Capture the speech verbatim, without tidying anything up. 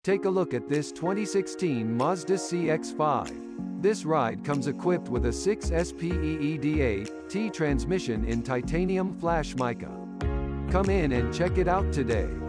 Take a look at this twenty sixteen Mazda C X five. This ride comes equipped with a six speed T transmission in titanium flash mica. Come in and check it out today.